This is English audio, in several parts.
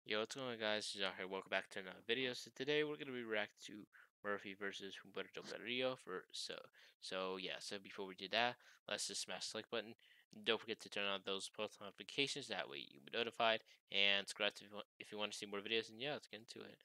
Yo, what's going on, guys? This is here. Welcome back to another video. So today we're gonna be reacting to Murphy versus Humberto Carrillo for so before we do that, let's just smash the like button. Don't forget to turn on those post notifications. That way you'll be notified. And subscribe if you want to see more videos. And yeah, let's get into it.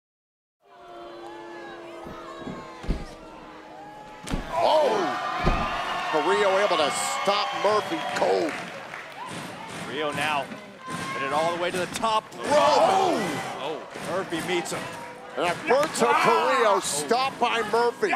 Oh! Carrillo able to stop Murphy cold. Carrillo now headed all the way to the top. Oh, Murphy meets him. And Humberto Carrillo stopped by Murphy.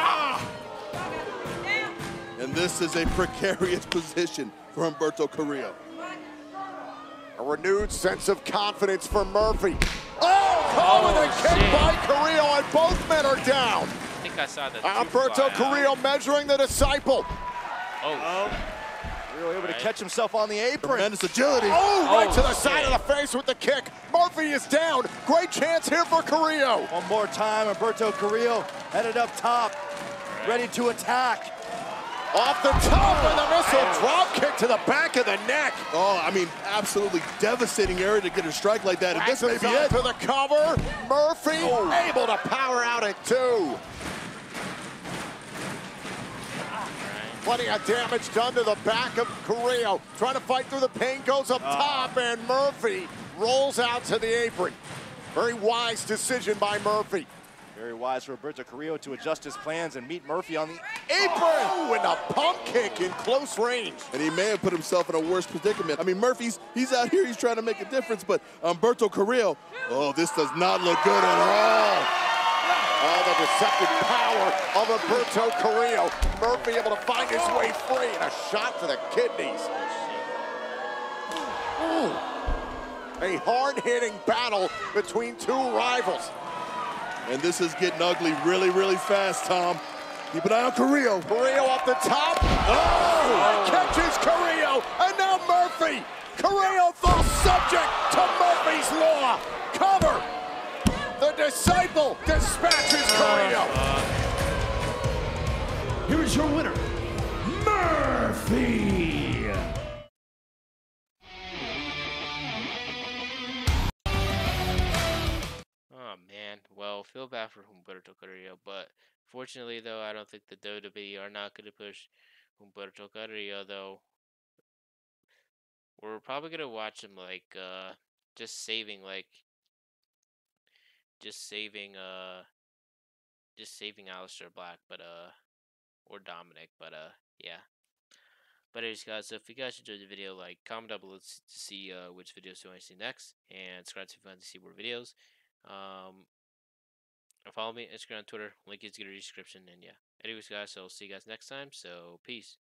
And this is a precarious position for Humberto Carrillo. A renewed sense of confidence for Murphy. Oh, caught with a kick shit. by Carrillo, and both men are down. I think I saw that. Humberto Carrillo measuring the disciple. Oh, Carrillo able to Right. catch himself on the apron. Tremendous agility. Oh, right to the shit. side of the face with the kick. Murphy is down. Great chance here for Carrillo. One more time, Humberto Carrillo headed up top, ready to attack. Off the top with a missile drop kick to the back of the neck. Oh, I mean, absolutely devastating area to get a strike like that. And this may be it. To the cover. Murphy able to power out at two. Plenty of damage done to the back of Carrillo. Trying to fight through the pain, goes up top, and Murphy rolls out to the apron. Very wise decision by Murphy. Very wise for Humberto Carrillo to adjust his plans and meet Murphy on the apron. Oh, and a pump kick in close range. And he may have put himself in a worse predicament. I mean, Murphy's out here, he's trying to make a difference, but Humberto Carrillo, oh, this does not look good at all. Oh, the deceptive power of Humberto Carrillo. Murphy able to find his way free, and a shot to the kidneys. Ooh. A hard-hitting battle between two rivals. And this is getting ugly really, really fast, Tom. Keep an eye on Carrillo. Carrillo up the top. Oh! Catches Carrillo, and now Murphy. Carrillo falls subject to Murphy's law. Cover. The disciple dispatches Carrillo. Here is your winner, Murphy. oh man. Well, feel bad for Humberto Carrillo, but fortunately, though, I don't think the WWE are not gonna push Humberto Carrillo, though. We're probably gonna watch him just saving just saving just saving Aleister Black, but or Dominic, but yeah. But anyways, guys, so if you guys enjoyed the video, comment down below to see which videos you want to see next, and subscribe if you want to see more videos. And follow me on Instagram, Twitter, link is in the description, and yeah. Anyways, guys, so I'll see you guys next time. So peace.